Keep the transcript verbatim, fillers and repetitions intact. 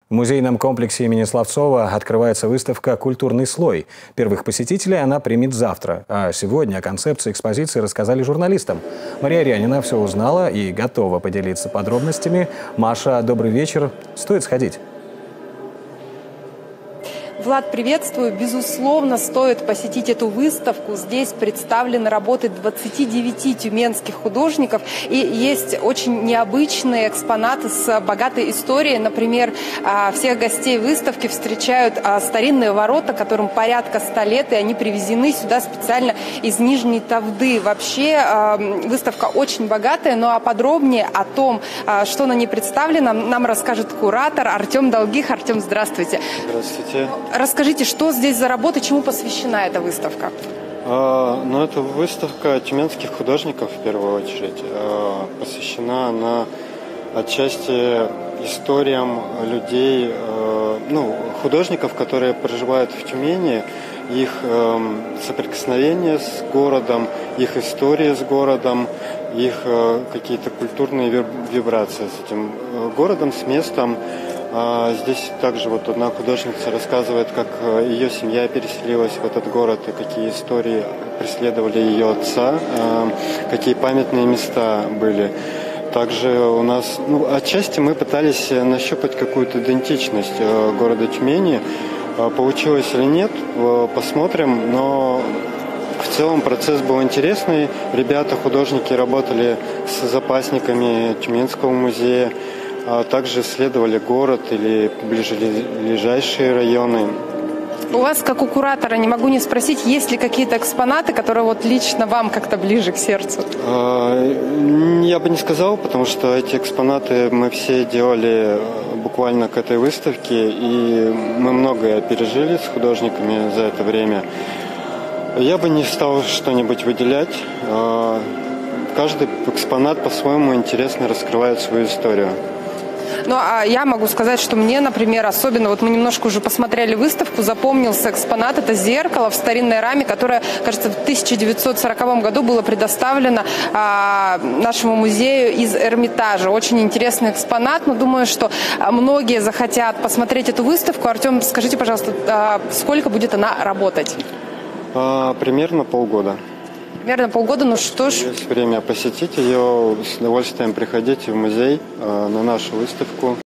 В музейном комплексе имени Славцова открывается выставка «Культурный слой». Первых посетителей она примет завтра. А сегодня о концепции экспозиции рассказали журналистам. Мария Рянина все узнала и готова поделиться подробностями. Маша, добрый вечер. Стоит сходить? Влад, приветствую. Безусловно, стоит посетить эту выставку. Здесь представлены работы двадцати девяти тюменских художников. И есть очень необычные экспонаты с богатой историей. Например, всех гостей выставки встречают старинные ворота, которым порядка ста лет, и они привезены сюда специально из Нижней Тавды. Вообще, выставка очень богатая, ну а подробнее о том, что на ней представлено, нам расскажет куратор Артем Долгих. Артем, здравствуйте. Здравствуйте. Расскажите, что здесь за работа, чему посвящена эта выставка? А, ну, это выставка тюменских художников, в первую очередь. А, посвящена она отчасти историям людей, а, ну, художников, которые проживают в Тюмени, их а, соприкосновение с городом, их истории с городом, их а, какие-то культурные вибрации с этим городом, с местом. Здесь также вот одна художница рассказывает, как ее семья переселилась в этот город и какие истории преследовали ее отца, какие памятные места были. Также у нас, ну, отчасти мы пытались нащупать какую-то идентичность города Тюмени. Получилось или нет, посмотрим, но в целом процесс был интересный. Ребята, художники, работали с запасниками Тюменского музея, а также исследовали город или ближайшие районы. У вас, как у куратора, не могу не спросить, есть ли какие-то экспонаты, которые вот лично вам как-то ближе к сердцу? Я бы не сказал, потому что эти экспонаты мы все делали буквально к этой выставке, и мы многое пережили с художниками за это время. Я бы не стал что-нибудь выделять. Каждый экспонат по-своему интересно раскрывает свою историю. Ну, а я могу сказать, что мне, например, особенно, вот мы немножко уже посмотрели выставку, запомнился экспонат, это зеркало в старинной раме, которое, кажется, в тысяча девятьсот сороковом году было предоставлено а, нашему музею из Эрмитажа. Очень интересный экспонат, но думаю, что многие захотят посмотреть эту выставку. Артем, скажите, пожалуйста, а, сколько будет она работать? А, примерно полгода. Примерно полгода, ну что ж. Есть время посетить ее, с удовольствием приходите в музей э, на нашу выставку.